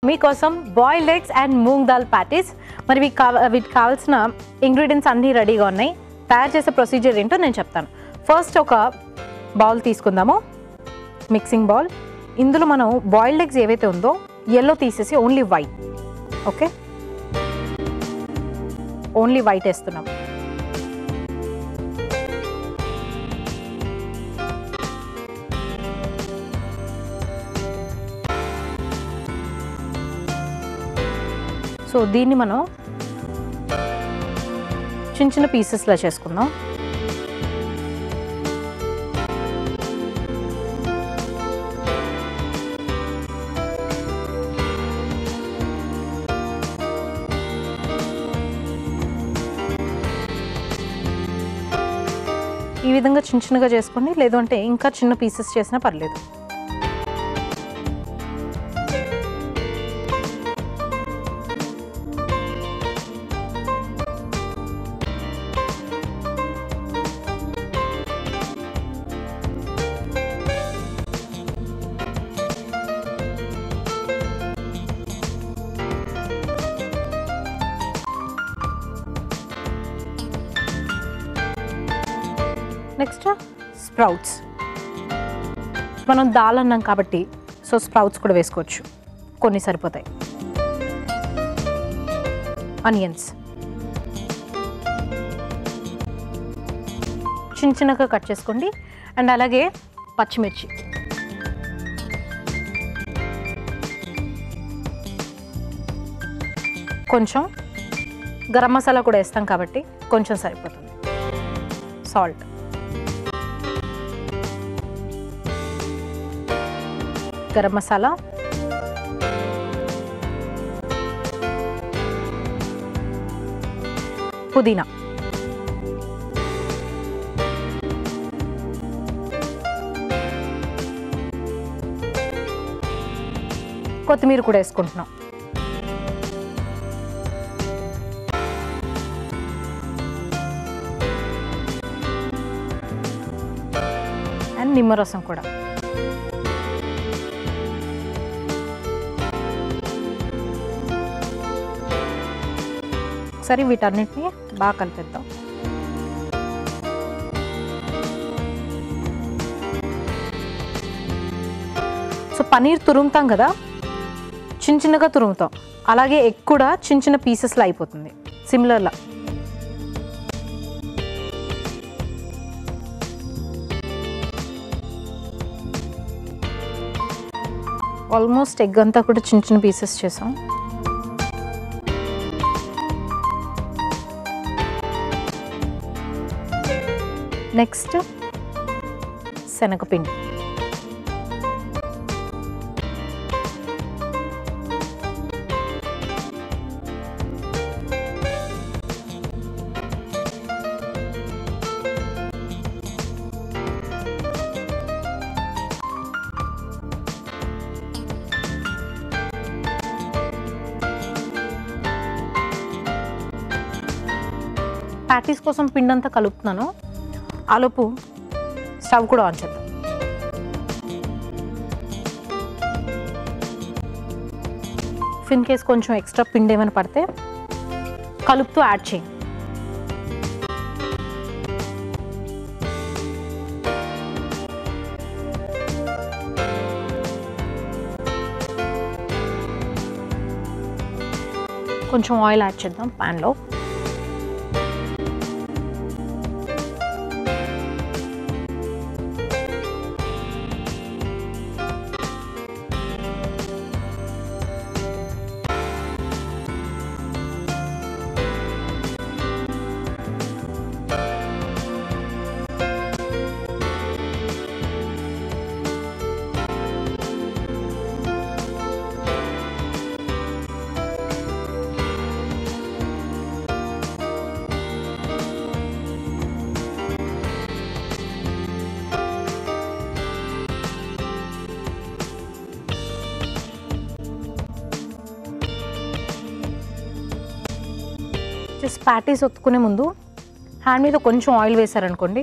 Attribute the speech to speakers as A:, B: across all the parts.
A: మీకోసం boiled eggs and moong dal patties. మరి వీటికి కావాల్సిన ఇంగ్రీడియంట్స్ అన్నీ రెడీగా ఉన్నాయి. తయారు చేసే ప్రొసీజర్ ఏంటో నేను చెప్తాను. ఫస్ట్ ఒక బౌల్ తీసుకుందాము, మిక్సింగ్ బౌల్. ఇందులో మనం బాయిల్డ్ ఎగ్స్ ఏవైతే ఉందో ఎల్లో తీసేసి only white, okay, only white వేస్తున్నాం. సో దీన్ని మనం చిన్న చిన్న పీసెస్లా చేసుకుందాం. ఈ విధంగా చిన్న చిన్నగా చేసుకోండి, లేదు అంటే ఇంకా చిన్న పీసెస్ చేసినా పర్లేదు. Next sprouts. మనం దాల్ అన్నాం కాబట్టి సో స్ప్రౌట్స్ కూడా వేసుకోవచ్చు, కొన్ని సరిపోతాయి. ఆనియన్స్ చిన్న చిన్నగా కట్ చేసుకోండి. అండ్ అలాగే పచ్చిమిర్చి, కొంచెం గరం మసాలా కూడా వేస్తాం కాబట్టి కొంచెం సరిపోతుంది. సాల్ట్, గరం మసాలా, పుదీనా, కొత్తిమీర కూడా వేసుకుంటున్నాం. అండ్ నిమ్మరసం కూడా. ఒకసారి వీటన్నిటిని బాగా కలిపేద్దాం. సో పనీర్ తురుముతాం కదా, చిన్న చిన్నగా తురుముతాం, అలాగే ఎగ్ కూడా చిన్న చిన్న పీసెస్లో అయిపోతుంది సిమిలర్లా. ఆల్మోస్ట్ ఎగ్ అంతా కూడా చిన్న చిన్న పీసెస్ చేసాం. నెక్స్ట్ శనగపిండి, ప్యాటీస్ కోసం పిండి అంతా కలుపుతున్నాను. ఆలోపు స్టవ్ కూడా ఆన్ చేద్దాం. ఇన్ కేస్ కొంచెం ఎక్స్ట్రా పిండి ఏమైనా పడితే కలుపుతూ యాడ్ చేయండి. కొంచెం ఆయిల్ యాడ్ చేద్దాం ప్యాన్లో. జస్ట్ ప్యాటీస్ ఒత్తుకునే ముందు హ్యాండ్ మీద కొంచెం ఆయిల్ వేసారనుకోండి,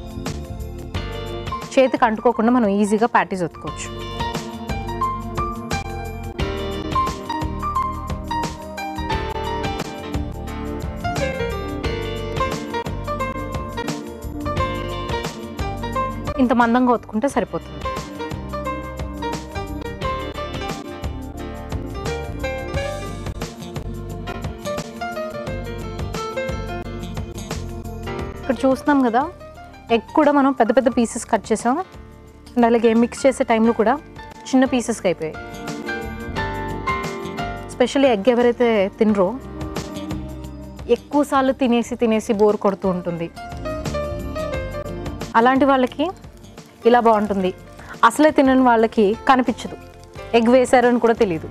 A: చేతికి అంటుకోకుండా మనం ఈజీగా ప్యాటీస్ ఒత్తుకోవచ్చు. ఇంత మందంగా ఒత్తుకుంటే సరిపోతుంది. ఇక్కడ చూస్తున్నాం కదా, ఎగ్ కూడా మనం పెద్ద పెద్ద పీసెస్ కట్ చేసాం. అండ్ అలాగే మిక్స్ చేసే టైంలో కూడా చిన్న పీసెస్కి అయిపోయాయి. స్పెషల్లీ ఎగ్ ఎవరైతే తినరో, ఎక్కువసార్లు తినేసి బోర్ కొడుతూ ఉంటుంది, అలాంటి వాళ్ళకి ఇలా బాగుంటుంది. అసలే తినని వాళ్ళకి కనిపించదు, ఎగ్ వేశారని కూడా తెలియదు.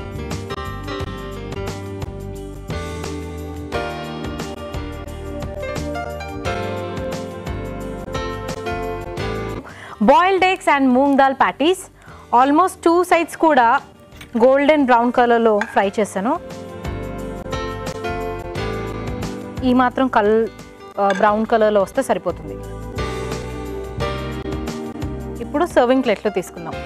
A: Boiled eggs and moong dal patties almost 2 sides కూడా గోల్డెన్ బ్రౌన్ కలర్లో ఫ్రై చేశాను. ఈ మాత్రం బ్రౌన్ కలర్లో వస్తే సరిపోతుంది. ఇప్పుడు సర్వింగ్ ప్లేట్లో తీసుకుందాం.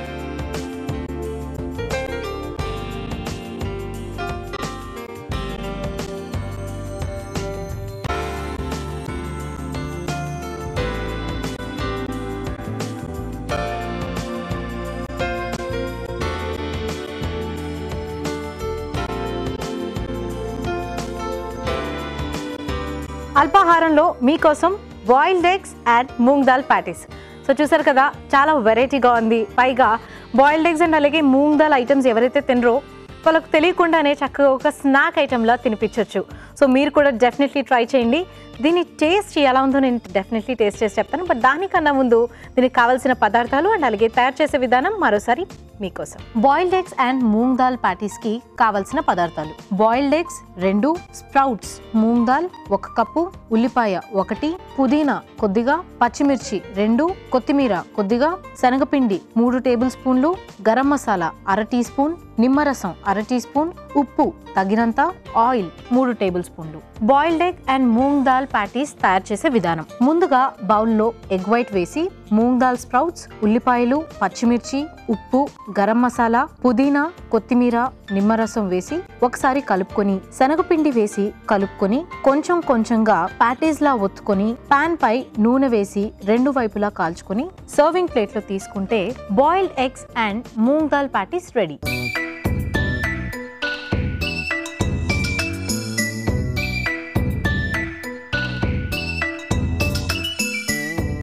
A: అల్పాహారంలో మీకోసం boiled eggs and moong dal patties. So చూసారు కదా, చాలా వెరైటీగా ఉంది. పైగా బాయిల్డ్ ఎగ్స్ అండ్ అలాగే మూంగ్ దాల్ ఐటమ్స్ ఎవరైతే తినరో వాళ్ళకు తెలియకుండానే చక్కగా ఒక స్నాక్ ఐటెంలా తినిపించవచ్చు. సో మీరు కూడా డెఫినెట్లీ ట్రై చేయండి. దీని టేస్ట్ ఎలా ఉందో నేను డెఫినెట్లీ టేస్ట్ చేసి చెప్తాను. బట్ దానికన్నా ముందు దీనికి కావాల్సిన పదార్థాలు అండ్ అలాగే తయారు చేసే విధానం మరోసారి మీకోసం. Boiled eggs and moong dal ప్యాటీస్కి కావాల్సిన పదార్థాలు: boiled eggs 2, sprouts moong dal 1 cup, ఉల్లిపాయ 1, పుదీనా కొద్దిగా, పచ్చిమిర్చి 2, కొత్తిమీర కొద్దిగా, శనగపిండి 3 టేబుల్ స్పూన్లు, గరం మసాలా 1/2 టీ స్పూన్, నిమ్మరసం 1/2 టీ స్పూన్, ఉప్పు తగినంత, ఆయిల్ 3 టేబుల్ స్పూన్లు. Boiled egg and moong dal patties తయారు చేసే విధానం: ముందుగా బౌల్లో ఎగ్ వైట్ వేసి మూంగ్ దాల్ స్ప్రౌట్స్, ఉల్లిపాయలు, పచ్చిమిర్చి, ఉప్పు, గరం మసాలా, పుదీనా, కొత్తిమీర, నిమ్మరసం వేసి ఒకసారి కలుపుకొని, శనగపిండి వేసి కలుపుకొని కొంచెం కొంచెంగా ప్యాటీస్ లా ఒత్తుకొని పాన్ పై నూనె వేసి 2 వైపులా కాల్చుకొని సర్వింగ్ ప్లేట్లో తీసుకుంటే boiled eggs and moong dal patties ready.